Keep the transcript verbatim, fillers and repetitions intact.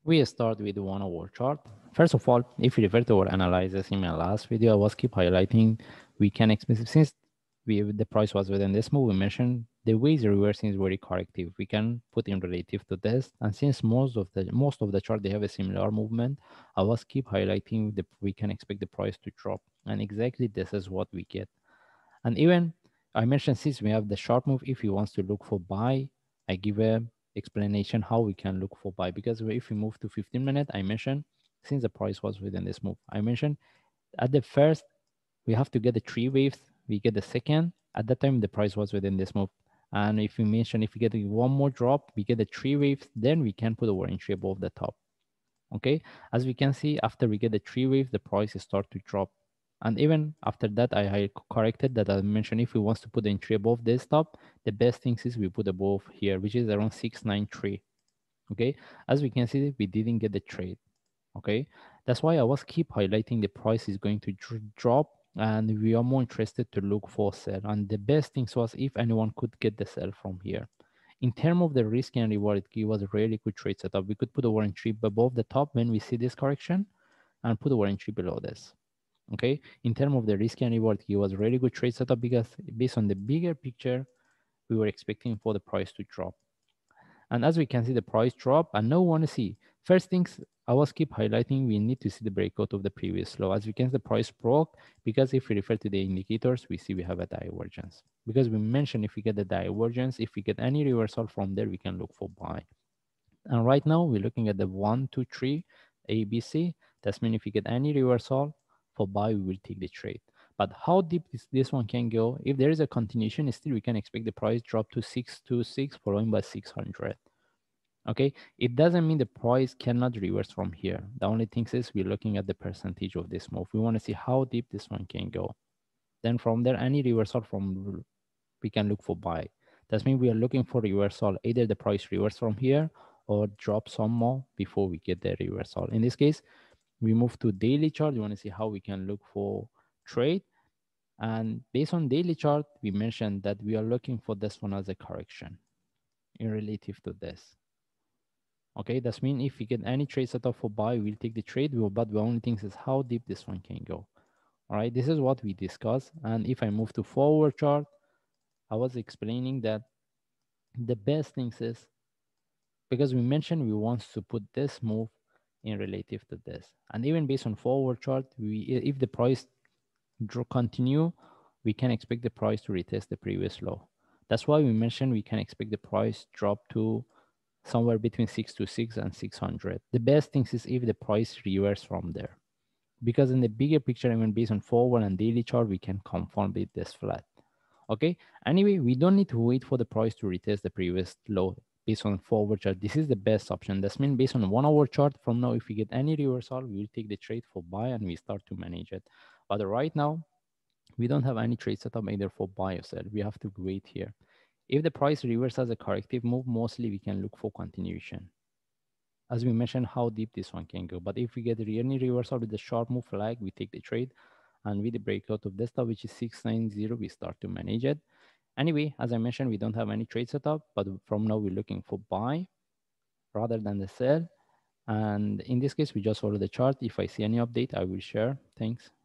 We start with one hour chart. First of all, if you refer to our analysis in my last video, I was keep highlighting we can expect since we the price was within this move, we mentioned the way the reversing is very corrective. We can put in relative to this, and since most of the most of the chart they have a similar movement, I was keep highlighting the we can expect the price to drop, and exactly this is what we get. And even I mentioned since we have the sharp move, if he wants to look for buy, I give a explanation how we can look for buy. Because if we move to fifteen minute, I mentioned since the price was within this move, I mentioned at the first we have to get the three waves. We get the second. At that time, the price was within this move. And if we mention if we get one more drop, we get the three waves, then we can put our entry above the top. Okay, as we can see, after we get the three waves, the price start to drop. And even after that, I, I corrected that I mentioned if we want to put the entry above this top, the best things is we put above here, which is around six ninety-three. Okay, as we can see, we didn't get the trade. Okay, that's why I was keep highlighting the price is going to dr drop, and we are more interested to look for sell. And the best things was if anyone could get the sell from here. In terms of the risk and reward, it gave us a really good trade setup. We could put our entry above the top when we see this correction, and put our entry below this. Okay, in terms of the risk and reward, it was a really good trade setup because based on the bigger picture, we were expecting for the price to drop. And as we can see, the price drop, and now we want to see first things I was keep highlighting, we need to see the breakout of the previous low. As we can see, the price broke because if we refer to the indicators, we see we have a divergence. Because we mentioned if we get the divergence, if we get any reversal from there, we can look for buy. And right now we're looking at the one, two, three, A, B, C. That means if we get any reversal for buy, we will take the trade. But how deep this, this one can go? If there is a continuation, still we can expect the price drop to six twenty-six, following by six hundred. Okay, it doesn't mean the price cannot reverse from here. The only thing is we're looking at the percentage of this move. We want to see how deep this one can go. Then from there, any reversal from we can look for buy. That means we are looking for reversal, either the price reverse from here or drop some more before we get the reversal. In this case, we move to daily chart. We want to see how we can look for trade. And based on daily chart, we mentioned that we are looking for this one as a correction in relative to this. Okay, that means if we get any trade setup for buy, we'll take the trade, but the only thing is how deep this one can go. All right, this is what we discussed. And if I move to forward chart, I was explaining that the best things is because we mentioned we want to put this move in relative to this. And even based on forward chart, we if the price draw continue, we can expect the price to retest the previous low. That's why we mentioned we can expect the price drop to somewhere between six to six and six hundred. The best things is if the price reverse from there. Because in the bigger picture, even based on forward and daily chart, we can confirm with this flat. Okay, anyway, we don't need to wait for the price to retest the previous low based on forward chart. This is the best option. That's mean based on one hour chart from now, if we get any reversal, we will take the trade for buy and we start to manage it. But right now, we don't have any trade setup either for buy or sell. We have to wait here. If the price reverses a corrective move, mostly we can look for continuation. As we mentioned, how deep this one can go. But if we get any reversal with the sharp move flag, we take the trade. And with the breakout of this top, which is six ninety, we start to manage it. Anyway, as I mentioned, we don't have any trade setup, but from now we're looking for buy rather than the sell. And in this case, we just follow the chart. If I see any update, I will share. Thanks.